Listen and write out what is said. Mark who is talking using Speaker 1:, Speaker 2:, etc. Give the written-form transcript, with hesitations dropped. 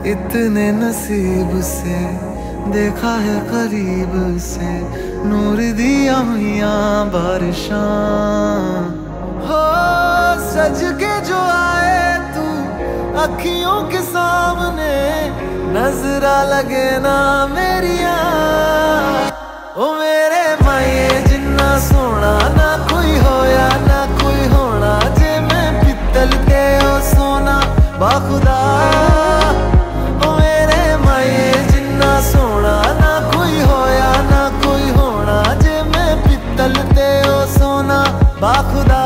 Speaker 1: इतने नसीब से देखा है करीब से नूर दिया हुआ बारिशां। हो सज के जो आए तू अखियों के सामने, नजरा लगे ना मेरिया। ओ मेरे माये जिन्ना सोना ना कोई होया ना कोई होना, जे मैं पित्तल ते ओ सोना बाखुदा। ओ मेरे माये जिन्ना सोना ना कोई होया ना कोई होना, जे मैं पित्तल ते ओ सोना बाखुदा।